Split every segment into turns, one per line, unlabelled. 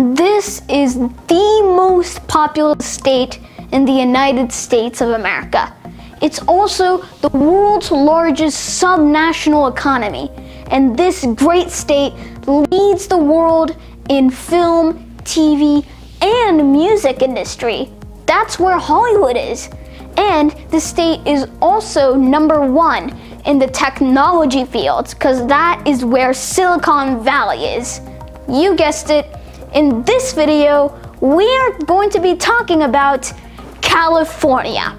This is the most populous state in the United States of America. It's also the world's largest subnational economy, and this great state leads the world in film, TV, and music industry. That's where Hollywood is. And the state is also #1 in the technology fields, because that is where Silicon Valley is. You guessed it, in this video, we're going to be talking about California.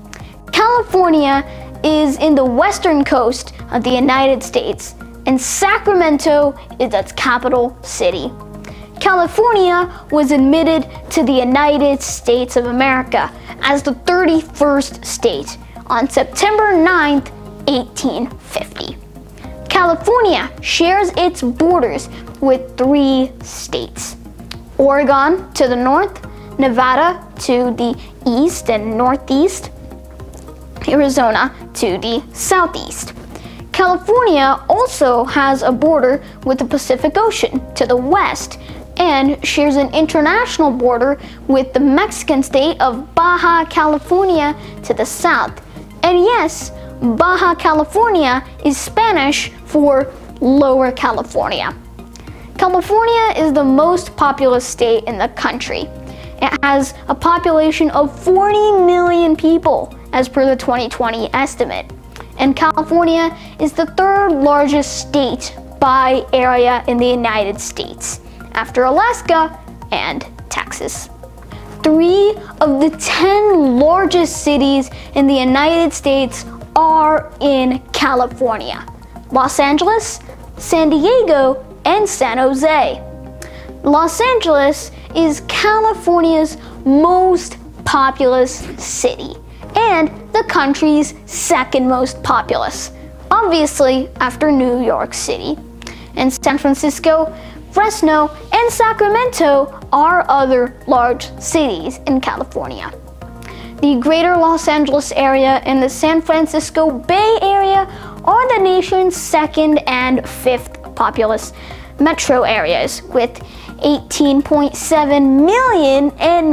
California is in the western coast of the United States, and Sacramento is its capital city. California was admitted to the United States of America as the 31st state on September 9th, 1850. California shares its borders with 3 states: Oregon to the north, Nevada to the east and northeast, Arizona to the southeast. California also has a border with the Pacific Ocean to the west and shares an international border with the Mexican state of Baja California to the south. And yes, Baja California is Spanish for Lower California. California is the most populous state in the country. It has a population of 40 million people as per the 2020 estimate. And California is the 3rd largest state by area in the United States, after Alaska and Texas. 3 of the 10 largest cities in the United States are in California: Los Angeles, San Diego, and San Jose. Los Angeles is California's most populous city and the country's 2nd most populous, obviously after New York City. And San Francisco, Fresno, and Sacramento are other large cities in California. The greater Los Angeles area and the San Francisco Bay Area are the nation's 2nd and 5th populous metro areas, with 18.7 million and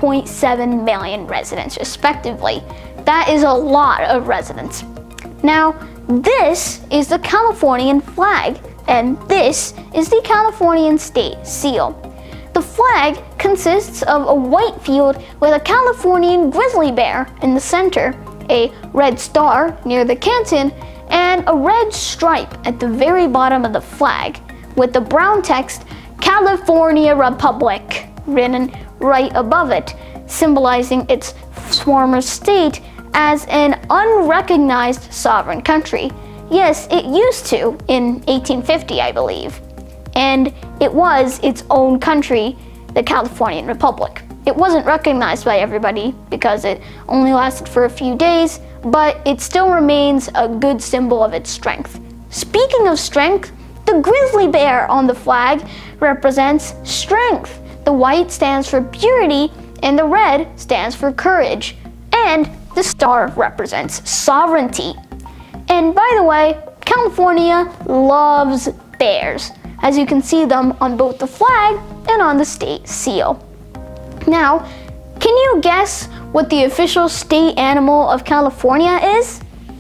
9.7 million residents respectively. That is a lot of residents. Now, this is the Californian flag, and this is the Californian state seal. The flag consists of a white field with a Californian grizzly bear in the center, a red star near the canton, and a red stripe at the very bottom of the flag, with the brown text California Republic written right above it, symbolizing its former state as an unrecognized sovereign country. Yes, it used to in 1850, I believe. And it was its own country, the Californian Republic. It wasn't recognized by everybody because it only lasted for a few days, but it still remains a good symbol of its strength. Speaking of strength, the grizzly bear on the flag represents strength. The white stands for purity and the red stands for courage. And the star represents sovereignty. And by the way, California loves bears, as you can see them on both the flag and on the state seal. Now, can you guess what the official state animal of California is?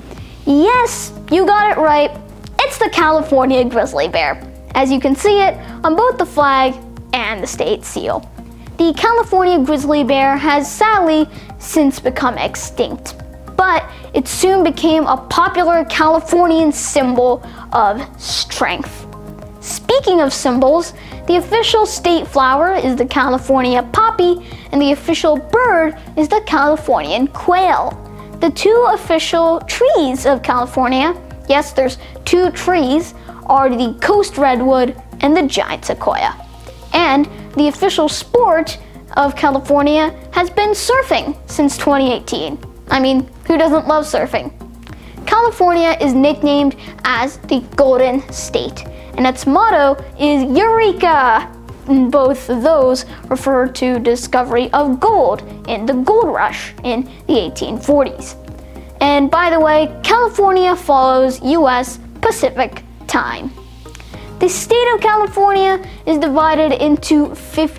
Yes, you got it right. It's the California grizzly bear, as you can see it on both the flag and the state seal. The California grizzly bear has sadly since become extinct, but it soon became a popular Californian symbol of strength. Speaking of symbols, the official state flower is the California poppy, and the official bird is the Californian quail. The 2 official trees of California, yes, there's 2 trees, are the coast redwood and the giant sequoia. And the official sport of California has been surfing since 2018. I mean, who doesn't love surfing? California is nicknamed as the Golden State, and its motto is Eureka! Both of those refer to discovery of gold in the gold rush in the 1840s. And by the way, California follows US Pacific time. The state of California is divided into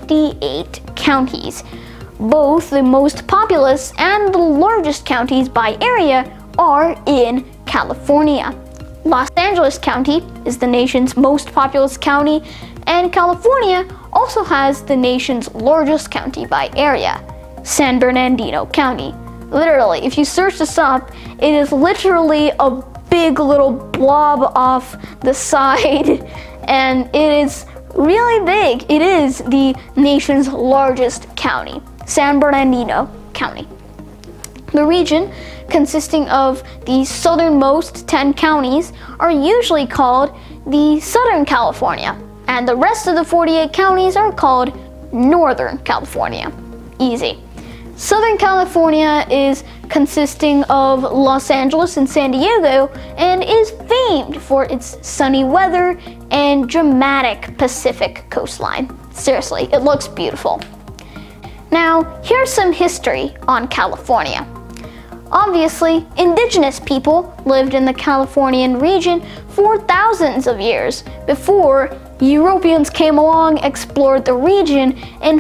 58 counties. Both the most populous and the largest counties by area are in California. Los Angeles County is the nation's most populous county, and California also has the nation's largest county by area, San Bernardino County. Literally, if you search this up, it is literally a big little blob off the side, and it is really big. It is the nation's largest county, San Bernardino County. The region, consisting of the southernmost 10 counties, are usually called the Southern California, and the rest of the 48 counties are called Northern California. Easy. Southern California is consisting of Los Angeles and San Diego and is famed for its sunny weather and dramatic Pacific coastline. Seriously, it looks beautiful. Now, here's some history on California. Obviously, indigenous people lived in the Californian region for thousands of years before Europeans came along, explored the region in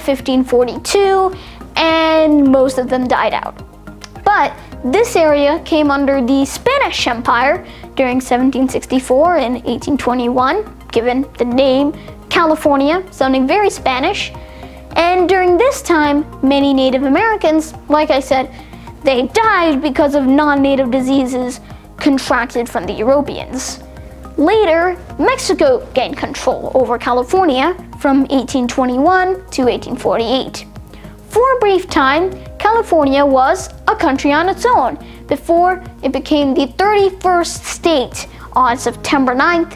1542, and most of them died out. But this area came under the Spanish Empire during 1764 and 1821, given the name California, sounding very Spanish. And during this time, many Native Americans, like I said, they died because of non-native diseases contracted from the Europeans. Later, Mexico gained control over California from 1821 to 1848. For a brief time, California was a country on its own before it became the 31st state on September 9th,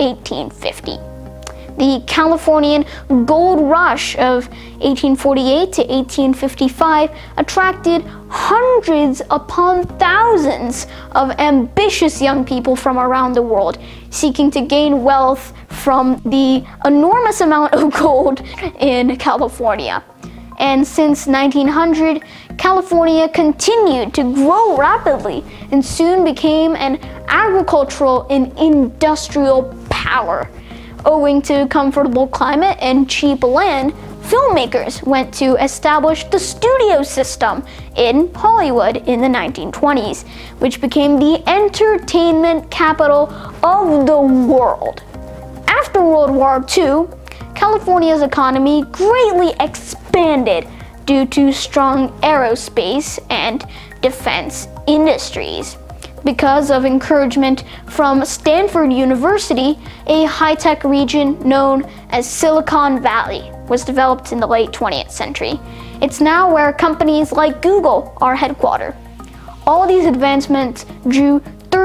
1850. The Californian Gold Rush of 1848 to 1855 attracted hundreds upon thousands of ambitious young people from around the world seeking to gain wealth from the enormous amount of gold in California. And since 1900, California continued to grow rapidly and soon became an agricultural and industrial power. Owing to comfortable climate and cheap land, filmmakers went to establish the studio system in Hollywood in the 1920s, which became the entertainment capital of the world. After World War II, California's economy greatly expanded due to strong aerospace and defense industries. Because of encouragement from Stanford University, a high-tech region known as Silicon Valley was developed in the late 20th century. It's now where companies like Google are headquartered. All these advancements drew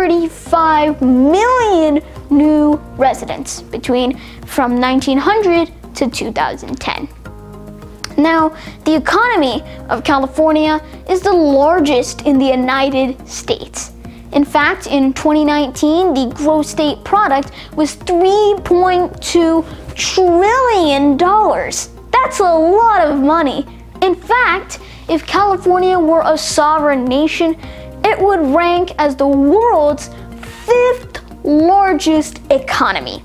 35 million new residents from 1900 to 2010. Now, the economy of California is the largest in the United States. In fact, in 2019, the gross state product was $3.2 trillion. That's a lot of money. In fact, if California were a sovereign nation, it would rank as the world's 5th largest economy.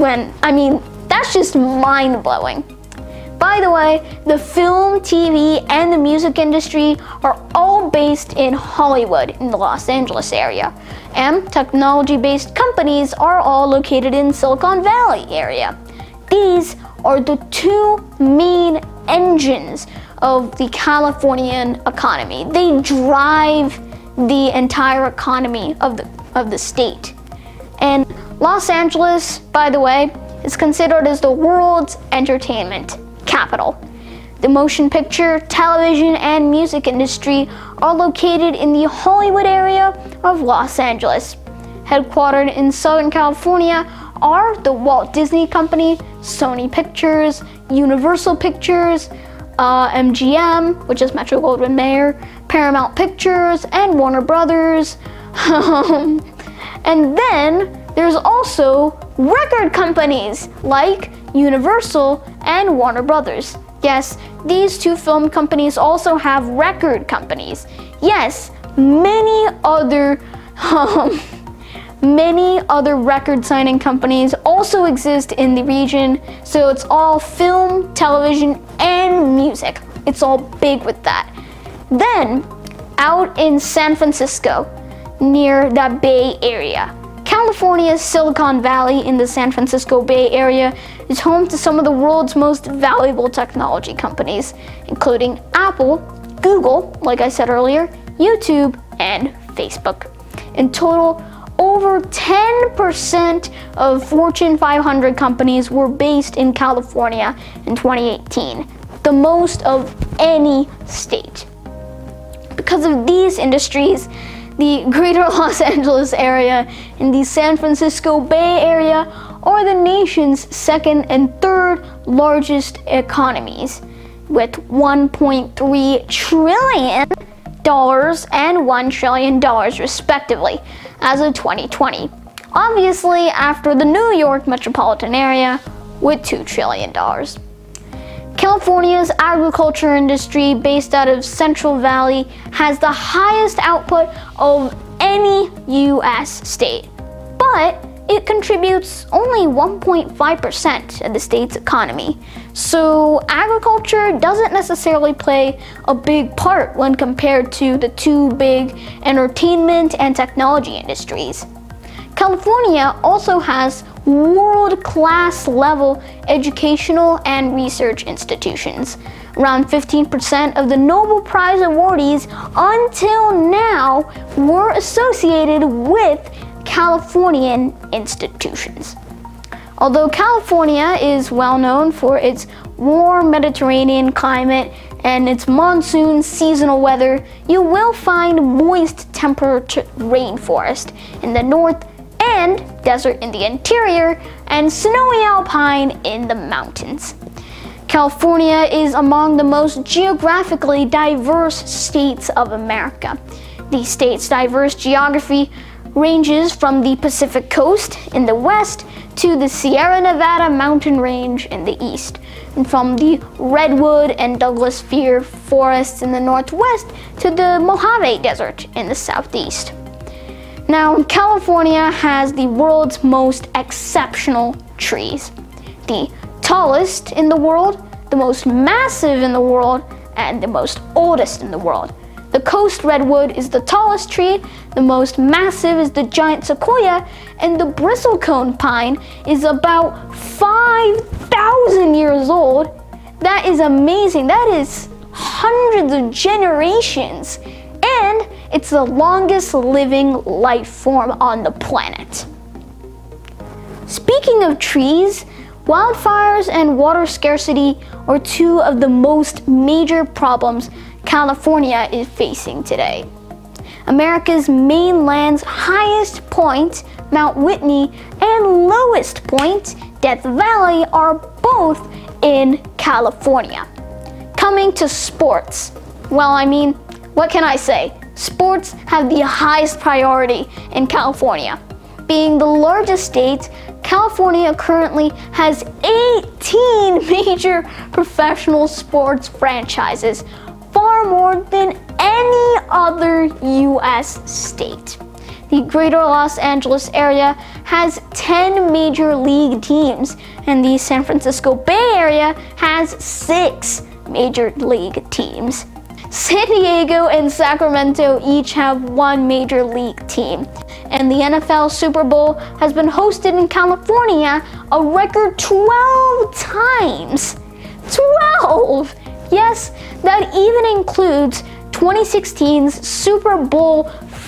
That's just mind-blowing. By the way, the film, TV, and the music industry are all based in Hollywood in the Los Angeles area, and technology-based companies are all located in Silicon Valley area. These are the two main engines of the Californian economy. They drive the entire economy of the state. And Los Angeles, by the way, is considered as the world's entertainment capital. The motion picture, television, and music industry are located in the Hollywood area of Los Angeles. Headquartered in Southern California are the Walt Disney Company, Sony Pictures, Universal Pictures, MGM, which is Metro-Goldwyn-Mayer, Paramount Pictures, and Warner Brothers. And then there's also record companies like Universal and Warner Brothers. Yes, these two film companies also have record companies. Yes, many other Many other record signing companies also exist in the region, so it's all film, television, and music. It's all big with that. Then, out in San Francisco, near the Bay Area, California's Silicon Valley in the San Francisco Bay Area is home to some of the world's most valuable technology companies, including Apple, Google, like I said earlier, YouTube, and Facebook. In total, over 10% of Fortune 500 companies were based in California in 2018, the most of any state. Because of these industries, the greater Los Angeles area and the San Francisco Bay Area are the nation's second and third largest economies, with $1.3 trillion and $1 trillion respectively as of 2020. Obviously after the New York metropolitan area with $2 trillion. California's agriculture industry, based out of Central Valley, has the highest output of any U.S. state, but it contributes only 1.5% of the state's economy. So agriculture doesn't necessarily play a big part when compared to the two big entertainment and technology industries. California also has world-class level educational and research institutions. Around 15% of the Nobel Prize awardees until now were associated with Californian institutions. Although California is well known for its warm Mediterranean climate and its monsoon seasonal weather, you will find moist temperate rainforest in the north and desert in the interior and snowy alpine in the mountains. California is among the most geographically diverse states of America. The state's diverse geography ranges from the Pacific Coast in the west to the Sierra Nevada mountain range in the east, and from the Redwood and Douglas fir forests in the northwest to the Mojave Desert in the southeast. Now, California has the world's most exceptional trees. The tallest in the world, the most massive in the world, and the most oldest in the world. The coast redwood is the tallest tree, the most massive is the giant sequoia, and the bristlecone pine is about 5,000 years old. That is amazing. That is hundreds of generations. And it's the longest living life form on the planet. Speaking of trees, wildfires and water scarcity are two of the most major problems California is facing today. America's mainland's highest point, Mount Whitney, and lowest point, Death Valley, are both in California. Coming to sports. Well, I mean, what can I say? Sports have the highest priority in California. Being the largest state, California currently has 18 major professional sports franchises, far more than any other U.S. state. The greater Los Angeles area has 10 major league teams, and the San Francisco Bay Area has 6 major league teams. San Diego and Sacramento each have 1 major league team, and the NFL Super Bowl has been hosted in California a record 12 times. 12! Yes, that even includes 2016's Super Bowl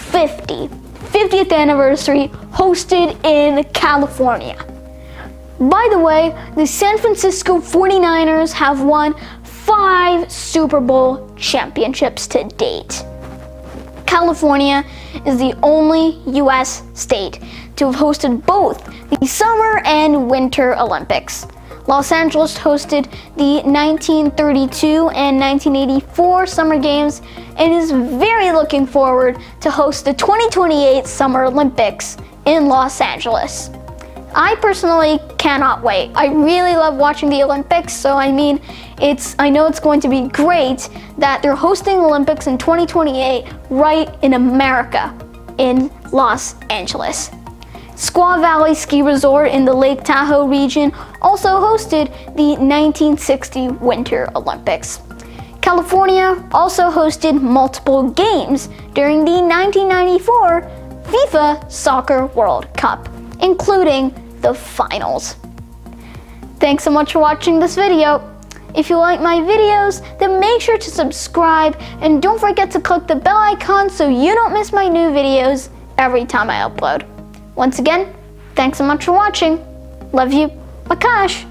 50th anniversary hosted in California. By the way, the San Francisco 49ers have won 5 Super Bowl championships to date. California is the only U.S. state to have hosted both the Summer and Winter Olympics. Los Angeles hosted the 1932 and 1984 Summer Games and is very looking forward to host the 2028 Summer Olympics in Los Angeles. I personally cannot wait. I really love watching the Olympics, so I know it's going to be great that they're hosting the Olympics in 2028 right in America, in Los Angeles. Squaw Valley Ski Resort in the Lake Tahoe region also hosted the 1960 Winter Olympics. California also hosted multiple games during the 1994 FIFA Soccer World Cup, including the finals. Thanks so much for watching this video. If you like my videos, then make sure to subscribe and don't forget to click the bell icon so you don't miss my new videos every time I upload. Once again, thanks so much for watching. Love you, Akash.